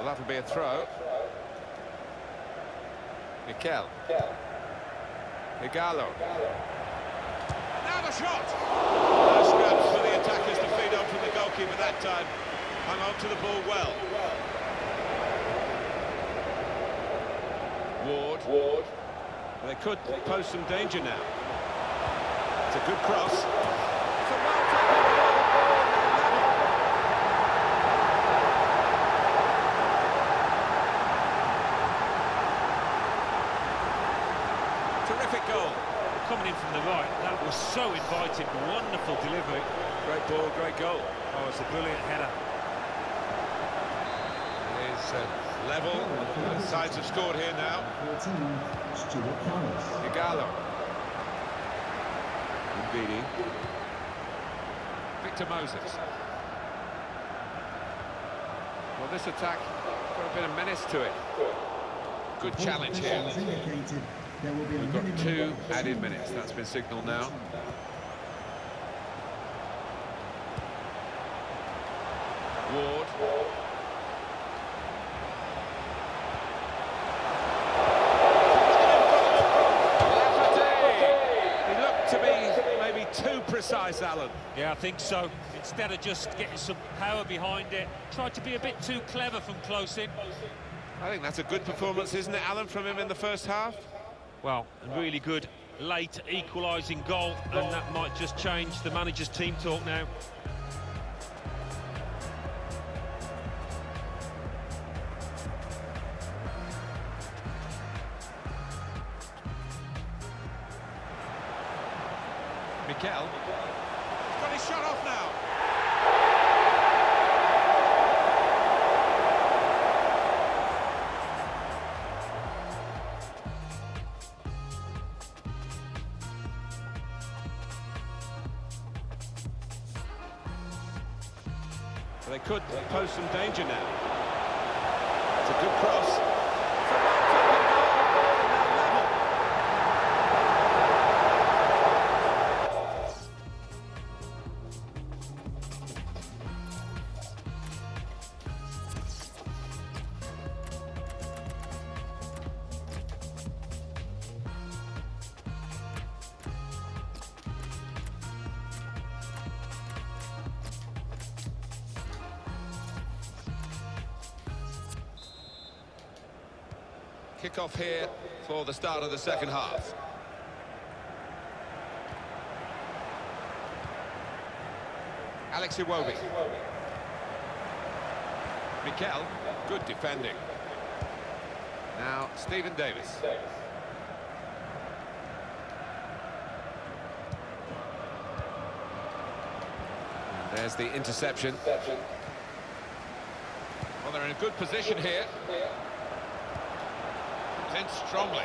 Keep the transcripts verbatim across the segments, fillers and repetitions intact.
Well, that'll be a throw. Mikel. Igalo. Now the shot! No scraps for the attackers to feed on from the goalkeeper that time. Hung on to the ball well. Ward. Ward. They could pose some danger now. It's a good cross. It's a well-taken ball. Terrific goal. Coming in from the right, that was so inviting. Wonderful delivery. Great ball, great goal. Oh, it's a brilliant header. It is uh, level. Both sides have scored here now. Igalo. Mbidi. Victor Moses. Well, this attack got a bit of menace to it. Good challenge here. We've got two added minutes. That's been signalled now. Ward. He looked to be maybe too precise, Alan. Yeah, I think so. Instead of just getting some power behind it, tried to be a bit too clever from close in. I think that's a good performance, isn't it, Alan, from him in the first half? Well, a really good late equalising goal, and that might just change the manager's team talk now. Mikel. He's got his shot off now. They could pose some danger now. It's a good cross. It's a well-taken goal, and they're level. Kick-off here for the start of the second half. Alex Iwobi. Mikel, good defending. Now, Stephen Davis. And there's the interception. Well, they're in a good position here. In strongly.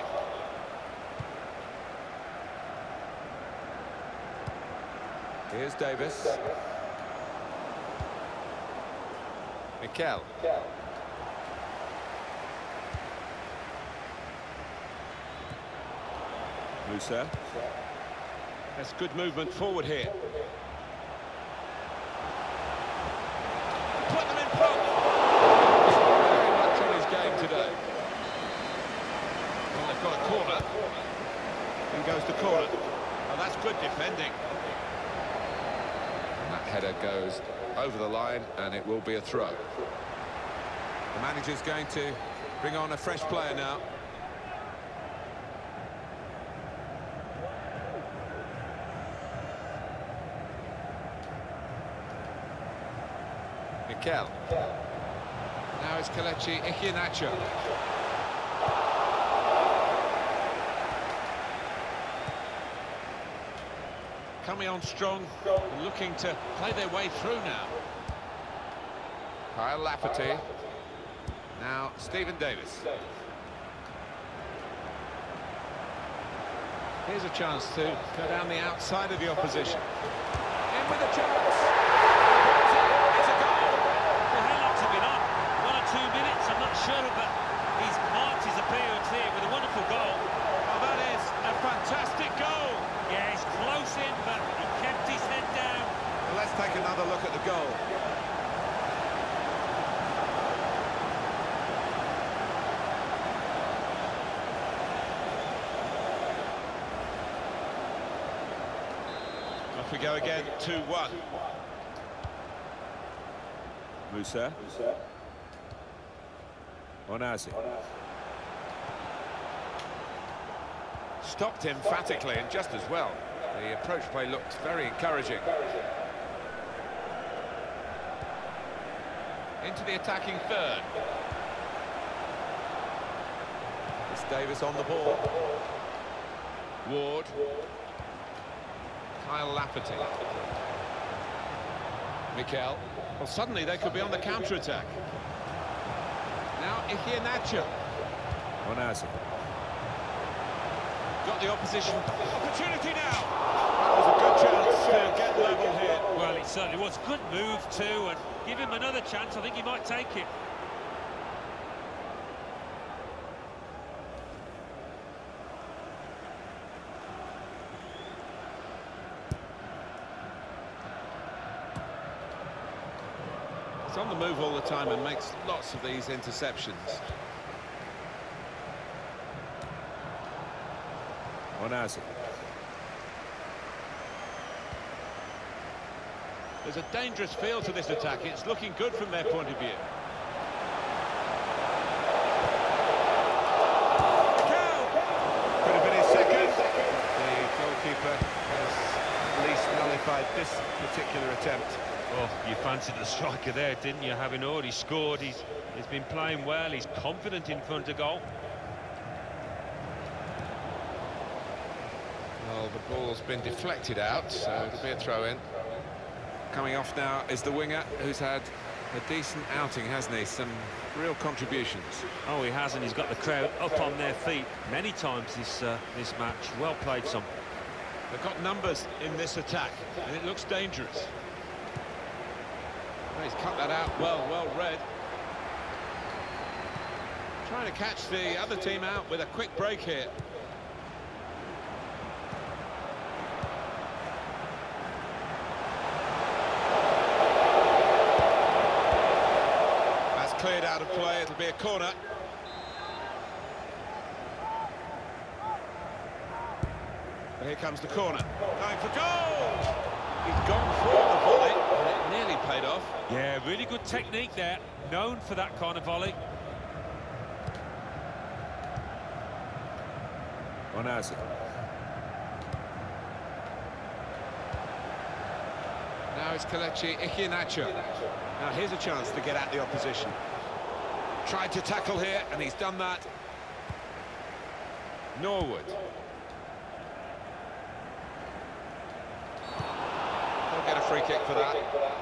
Here's Davis. Mikel. Musa. That's good movement forward here. Put them in front. Very much on his game today. They've got a corner. In goes the corner. Oh, that's good defending. And that header goes over the line, and it will be a throw. The manager's going to bring on a fresh player now. Mikel. Now it's Kelechi Iheanacho. Coming on strong, and looking to play their way through now. Kyle Lafferty. Now Stephen Davis. Here's a chance to go down the outside of the opposition. In with a chance. It's a goal. Well, how long's it been on? One or two minutes, I'm not sure, but he's marked his appearance here with a wonderful goal. Oh, that is a fantastic goal. Yeah, he's close in, but he kept his head down. Well, let's take another look at the goal. Off we go again, two one. Musa. Onazi. Stopped emphatically and just as well. The approach play looked very encouraging. Into the attacking third. It's Davis on the ball. Ward. Kyle Lafferty. Mikel. Well, suddenly they could be on the counter-attack. Now Iheanacho. Onazi. Got the opposition. Opportunity now. That was a good chance to get level here. Well, it certainly was. Good move too, and give him another chance. I think he might take it. He's on the move all the time and makes lots of these interceptions. Onazi. There's a dangerous feel to this attack. It's looking good from their point of view. Could have been his second. The goalkeeper has at least nullified this particular attempt. Oh, you fancied the striker there, didn't you? Having already scored, he's he's been playing well. He's confident in front of goal. Well, the ball's been deflected out, so it'll be a throw-in. Coming off now is the winger, who's had a decent outing, hasn't he? Some real contributions. Oh, he has, and he's got the crowd up on their feet many times this uh, this match. Well played, son. They've got numbers in this attack, and it looks dangerous. Well, he's cut that out. Well, well read. Trying to catch the other team out with a quick break here. Cleared out of play, it'll be a corner. Here comes the corner. Going for goal! He's gone for the volley, and it nearly paid off. Yeah, really good technique there. Known for that kind of volley. Onazi. Now it's Kelechi Iheanacho. Now here's a chance to get at the opposition. Tried to tackle here, and he's done that. Norwood. They'll get a free kick for that.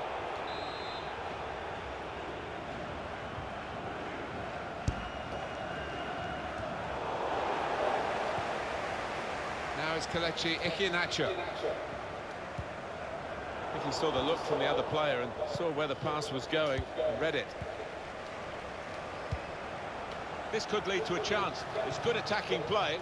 Now it's Kelechi Iheanacho. I think he saw the look from the other player and saw where the pass was going and read it. This could lead to a chance. It's good attacking play.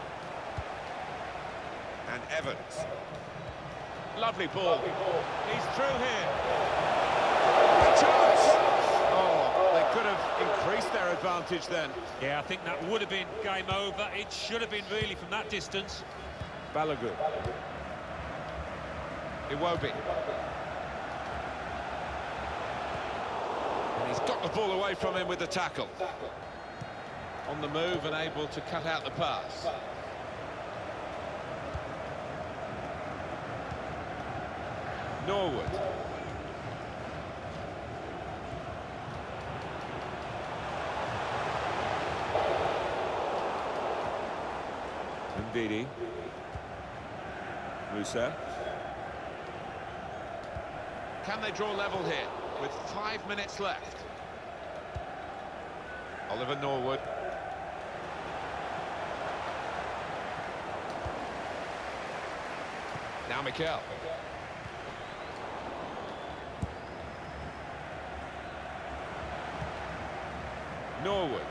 And Evans. Lovely ball. He's through here. Chance! Oh, they could have increased their advantage then. Yeah, I think that would have been game over. It should have been really from that distance. Balogun. Iwobi. And he's got the ball away from him with the tackle. On the move and able to cut out the pass. Norwood. Ndidi. Musa. Can they draw level here with five minutes left? Oliver Norwood. Now Mikel. Norwood.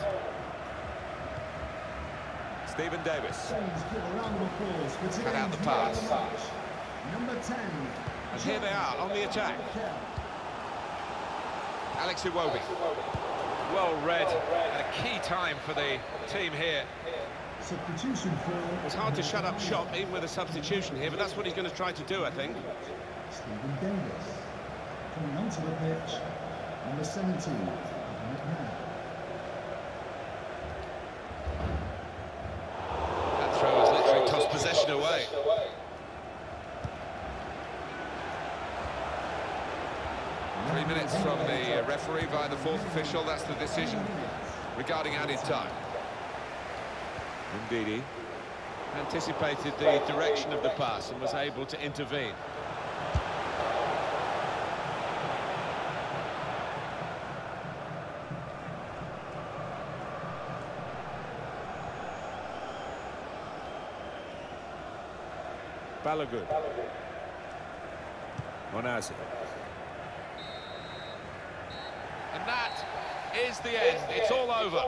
Stephen Davis. Cut out the pass. Number ten. And here they are on the attack. Alex Iwobi. Well read, and a key time for the team here. Substitution for... It's hard to shut up shop even with a substitution here, but that's what he's going to try to do, I think. Stephen Davis. Coming onto the pitch, number seventeen. That throw has literally tossed possession away. Three minutes from the referee via the fourth official. That's the decision regarding added time. Indeed, he anticipated the direction of the pass and was able to intervene. Balogun. Monazi. And that is the end. It's all over.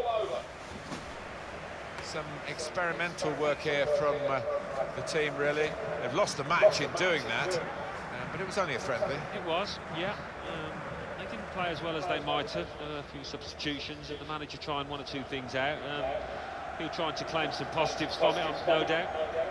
Some experimental work here from uh, the team, really. They've lost the match in doing that, uh, but it was only a friendly. It was, yeah. Um, they didn't play as well as they might have. Uh, a few substitutions, and the manager trying one or two things out. Um, he'll try to claim some positives from it, no doubt.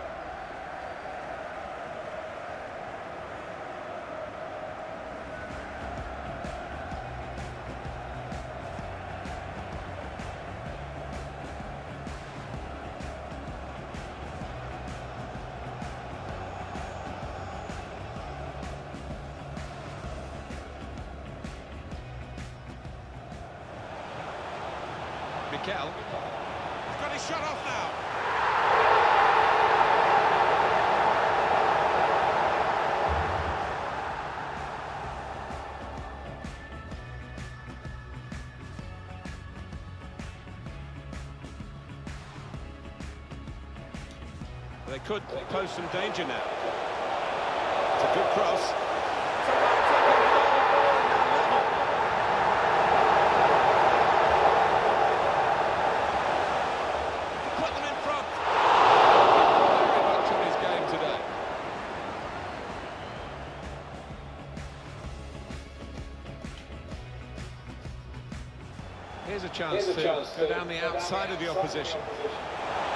Mikel. He's got his shot off now. They could pose some danger now. It's a good cross. Here's a chance to go down the outside of the opposition.